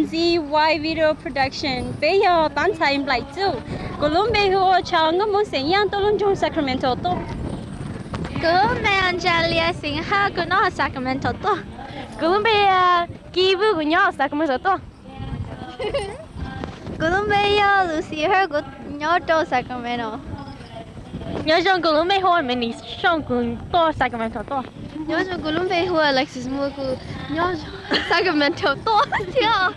ZY Video Production. Bây giờ bán thay lại chứ. Colombia hùa chào ngắm muốn sinh yang tôi luôn trong Sacramento to. Colombia Angelia sinh ha của nó Sacramento to. Colombia Kivu của nhau Sacramento to. Colombia Lucy her của nhau to Sacramento. Nhớ trong Colombia hùa mình đi trong cùng to Sacramento to. Nhớ trong Colombia hùa Alexis mua của nhau Sacramento to. Chưa.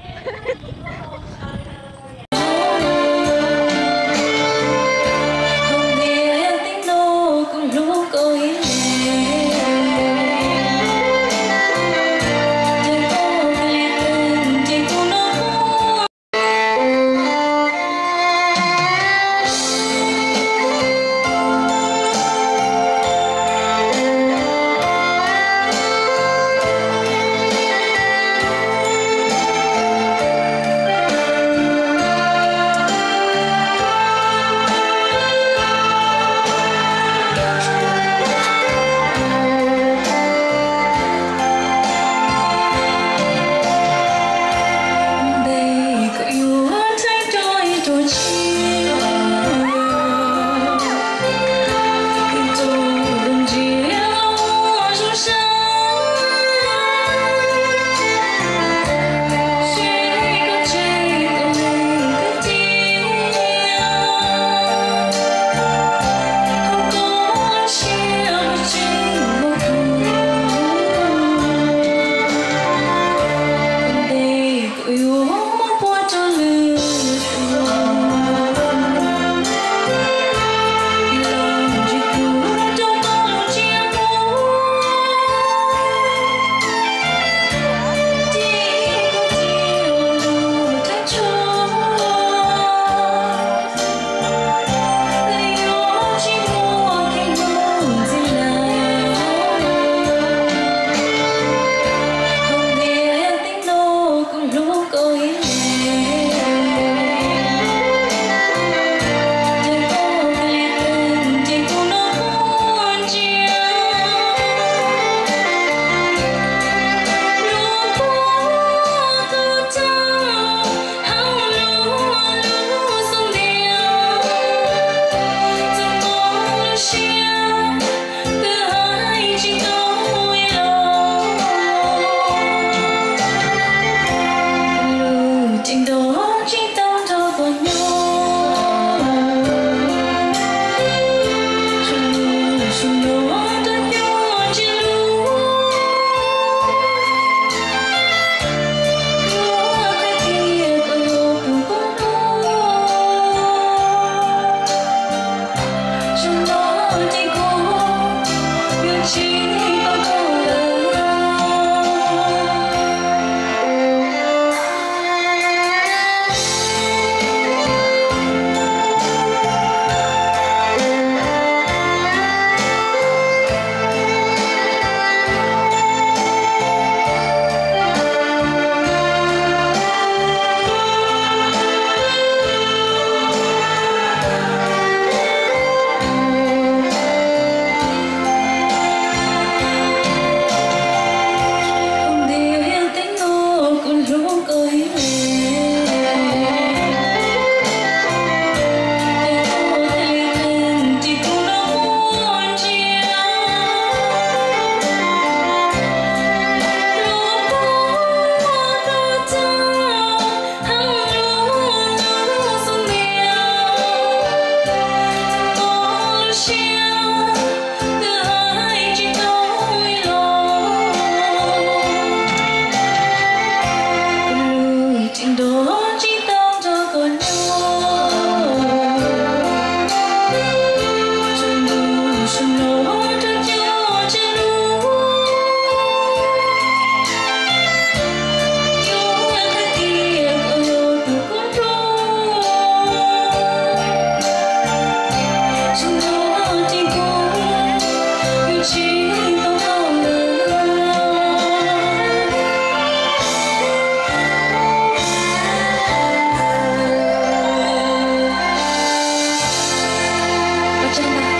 Agenda.